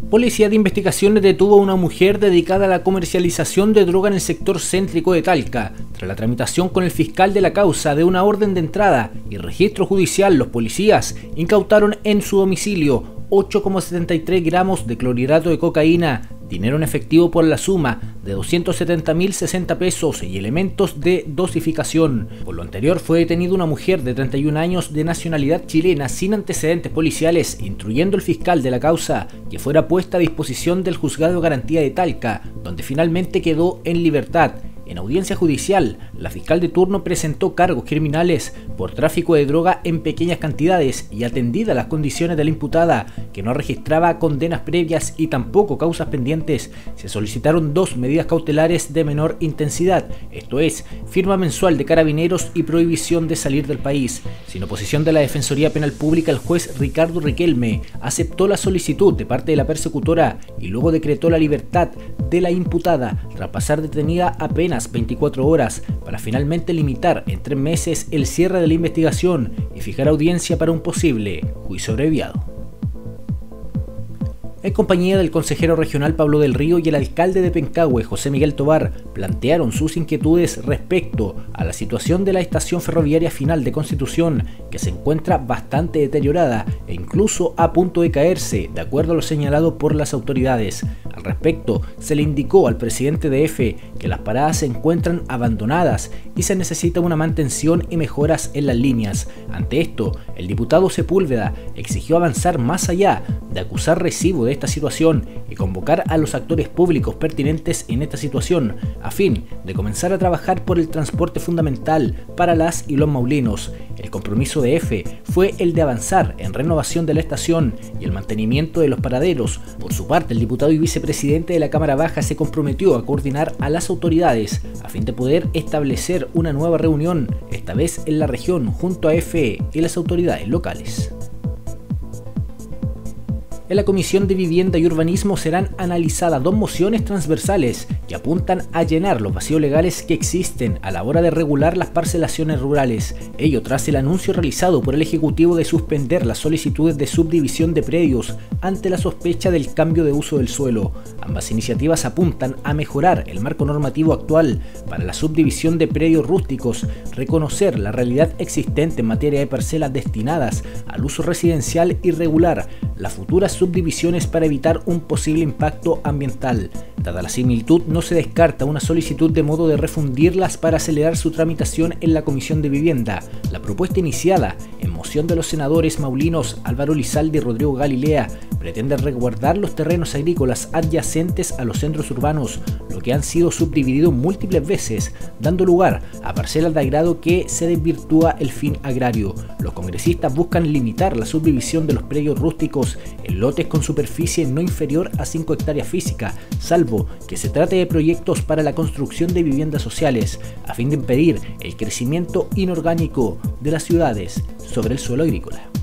Policía de Investigaciones detuvo a una mujer dedicada a la comercialización de droga en el sector céntrico de Talca. Tras la tramitación con el fiscal de la causa de una orden de entrada y registro judicial, los policías incautaron en su domicilio 8,73 gramos de clorhidrato de cocaína, dinero en efectivo por la suma de 270.060 pesos y elementos de dosificación. Por lo anterior, fue detenida una mujer de 31 años de nacionalidad chilena sin antecedentes policiales, instruyendo el fiscal de la causa que fuera puesta a disposición del Juzgado de Garantía de Talca, donde finalmente quedó en libertad. En audiencia judicial, la fiscal de turno presentó cargos criminales por tráfico de droga en pequeñas cantidades y atendida las condiciones de la imputada, que no registraba condenas previas y tampoco causas pendientes, se solicitaron 2 medidas cautelares de menor intensidad, esto es, firma mensual de carabineros y prohibición de salir del país. Sin oposición de la Defensoría Penal Pública, el juez Ricardo Riquelme aceptó la solicitud de parte de la persecutora y luego decretó la libertad de la imputada tras pasar detenida apenas 24 horas para finalmente limitar en 3 meses el cierre de la investigación y fijar audiencia para un posible juicio abreviado. En compañía del consejero regional Pablo del Río y el alcalde de Pencahue, José Miguel Tovar, plantearon sus inquietudes respecto a la situación de la estación ferroviaria final de Constitución, que se encuentra bastante deteriorada e incluso a punto de caerse, de acuerdo a lo señalado por las autoridades. Al respecto, se le indicó al presidente de EFE que las paradas se encuentran abandonadas y se necesita una mantención y mejoras en las líneas. Ante esto, el diputado Sepúlveda exigió avanzar más allá de acusar recibo de esta situación y convocar a los actores públicos pertinentes en esta situación, a fin de comenzar a trabajar por el transporte fundamental para las y los maulinos. El compromiso de EFE fue el de avanzar en renovación de la estación y el mantenimiento de los paraderos. Por su parte, el diputado y vicepresidente de la Cámara Baja se comprometió a coordinar a las autoridades a fin de poder establecer una nueva reunión, esta vez en la región, junto a EFE y las autoridades locales. En la Comisión de Vivienda y Urbanismo serán analizadas 2 mociones transversales que apuntan a llenar los vacíos legales que existen a la hora de regular las parcelaciones rurales. Ello tras el anuncio realizado por el Ejecutivo de suspender las solicitudes de subdivisión de predios ante la sospecha del cambio de uso del suelo. Ambas iniciativas apuntan a mejorar el marco normativo actual para la subdivisión de predios rústicos, reconocer la realidad existente en materia de parcelas destinadas al uso residencial y regular las futuras subdivisiones para evitar un posible impacto ambiental. Dada la similitud, no se descarta una solicitud de modo de refundirlas para acelerar su tramitación en la Comisión de Vivienda. La propuesta iniciada en moción de los senadores maulinos Álvaro Lizalde y Rodrigo Galilea pretende resguardar los terrenos agrícolas adyacentes a los centros urbanos, lo que han sido subdivididos múltiples veces, dando lugar a parcelas de agrado que se desvirtúa el fin agrario. Los congresistas buscan limitar la subdivisión de los predios rústicos en lotes con superficie no inferior a 5 hectáreas físicas, salvo que se trate de proyectos para la construcción de viviendas sociales, a fin de impedir el crecimiento inorgánico de las ciudades sobre el suelo agrícola.